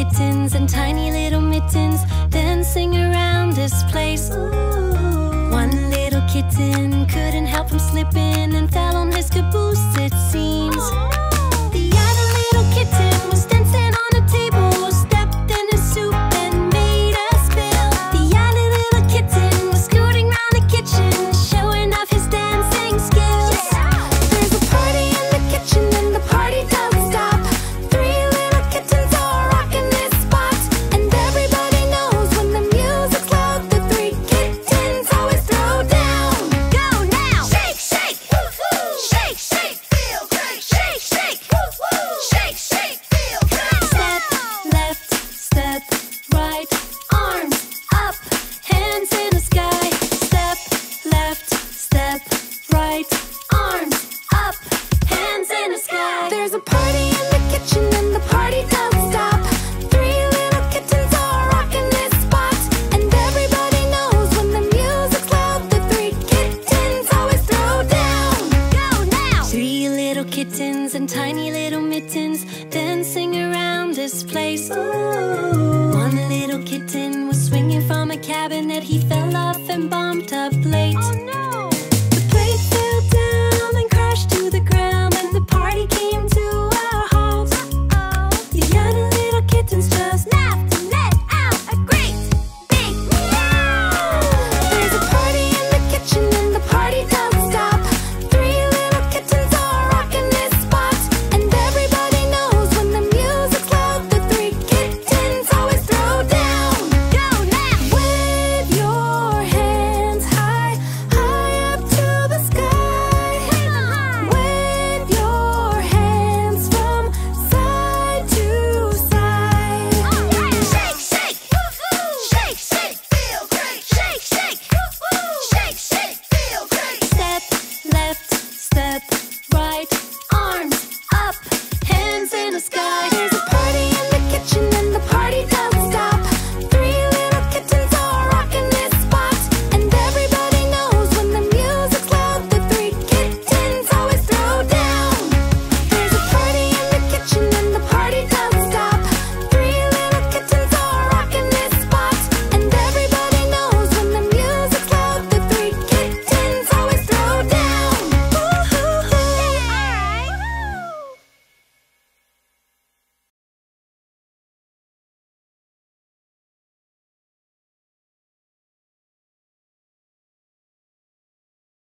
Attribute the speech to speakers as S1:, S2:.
S1: kittens and tiny little mittens dancing around this place. One little kitten couldn't help from slipping and fell on his caboose, it seems. The other little kitten was dancing on a table, stepped in his soup and made a spill. The other little kitten was scooting round the kitchen, showing off his dancing skills. There's a party in the kitchen and the party doesn't stop. Three little kittens are rocking this spot, and everybody knows when the music's loud, the three kittens always throw down. Go now! Shake, shake! Woo-hoo! Shake, shake! Feel great! Shake, shake! Woo-hoo! Shake, shake! Feel great! Step left, step right, arms up, hands in the sky. Step left, step right, arms up, hands in the sky. There's a party in the kitchen and the party doesn't stop. Three little kittens are rocking this spot, and everybody knows when the music's loud, the three kittens always throw down. Go now! Three little kittens and tiny little mittens dancing around this place. One little kitten was swinging from a cabinet. He fell off and bumped a plate. Oh no! The plate fell down and crashed to the ground, and the party came to a halt. The other little kittens just laughed and let out a great big meow. There's a party in the kitchen and the party doesn't stop. Three little kittens are rocking this spot, and everybody knows when the music's loud, the three kittens always throw down. Go now! Wave your hands high, high up to the sky. Wave your hands from side to side. Shake, shake! Woo-hoo! Shake, shake! Feel great! Shake, shake! Woo-hoo! Shake, shake! Feel great! Step left, step right, arms up, hands in the sky.